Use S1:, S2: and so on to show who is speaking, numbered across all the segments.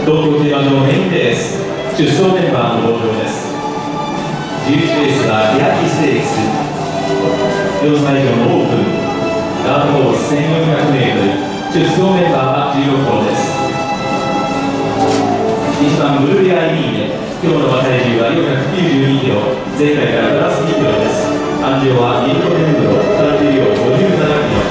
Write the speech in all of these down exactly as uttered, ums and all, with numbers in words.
S1: 東京競馬場メインレース出走メンバーの登場です。じゅういちレースは欅ステークス、よんさい以上のオープンダートコース せんよんひゃくメートル、出走メンバーはじゅうろく頭です。いちばんブルーレアイリーネ、今日の馬体重はよんひゃくきゅうじゅうにキロ、前回からプラスにキロです。安城はミルコネンドロ、体重量ごじゅうななキロ。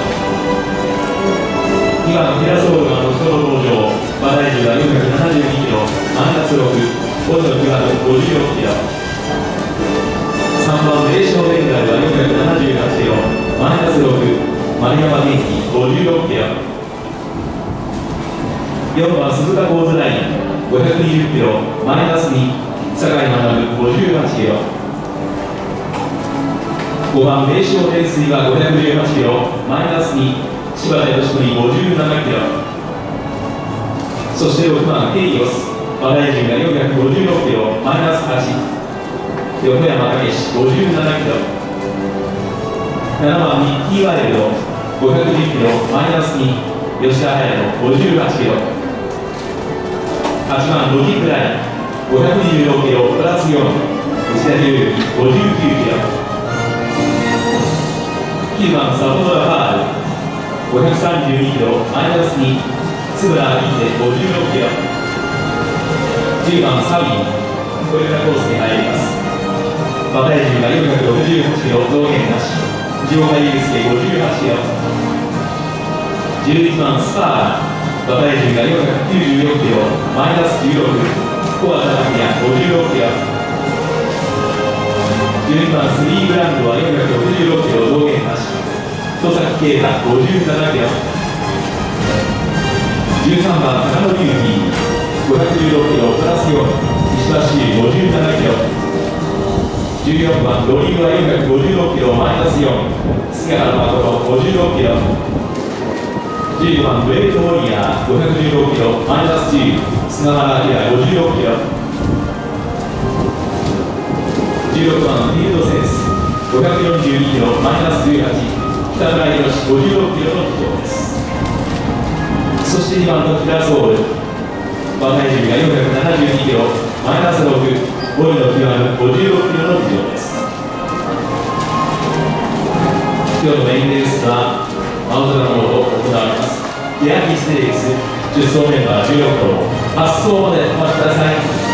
S1: にばんテラソールが特徴登場、馬体重はよんひゃくななじゅうにキロ、マイナスろく、ボルのきゅうはごじゅうろくキロ。さんばん名称ベンガルはよんひゃくななじゅうはちキロ、マイナスろく、丸山元気ごじゅうろくキロ。よんばん鈴鹿コーズラインごひゃくにじゅっキロ、マイナスに、酒井学ごじゅうはちキロ。ごばん名称天水はごひゃくじゅうはちキロ、マイナスに、柴田義則ごじゅうななキロ。そしてろくばんケイオス、馬体重がよんひゃくごじゅうろくキロ、マイナスはち、横山武史ごじゅうななキロ。ななばんミッキーワイルドごひゃくじゅっキロ、マイナスに、吉田隼人ごじゅうはちキロ。はちばんロジックラインごひゃくにじゅうろくキロプラスよん、内田裕之ごじゅうきゅうキロ。きゅうばんサポドラファールごひゃくさんじゅうにキロ、マイナスに、津村銀でごじゅうろくキロ。じゅうばんサビー、これからコースに入ります。馬体重がよんひゃくろくじゅうはちキロ、増減なし、城岡祐介ごじゅうはちキロ。じゅういちばんスパーラ、馬体重がよんひゃくきゅうじゅうよんキロ、マイナスじゅうろく、小畑拓也ごじゅうろくキロ。じゅうにばんスリーグランドはよんひゃくろくじゅうろくキロ、増減なし、戸崎啓太ごじゅうななキロ。じゅうさんばん高野隆起ごひゃくじゅうろくキロプラスよん、石橋ごじゅうななキロ。じゅうよんばんロリーはよんひゃくごじゅうろくキロ、マイナスよん、菅原誠ごじゅうろくキロ。じゅうよんばんブレイトウォリアーごひゃくじゅうろくキロ、マイナスじゅう、菅原明ごじゅうろくキロ。じゅうろくばんフィールドセンスごひゃくよんじゅうにキロ、マイナスじゅうはち、北村宏ごじゅうろくキロの騎乗です。そしてにばんのキラソール、馬体重がよんひゃくななじゅうにキロ、マイナスろく、ボイの極むごじゅうろくキロの騎乗です。今日のメインレースは青空の下行われます。欅ステークス出走メンバーじゅうろく頭、発走までお待ちください。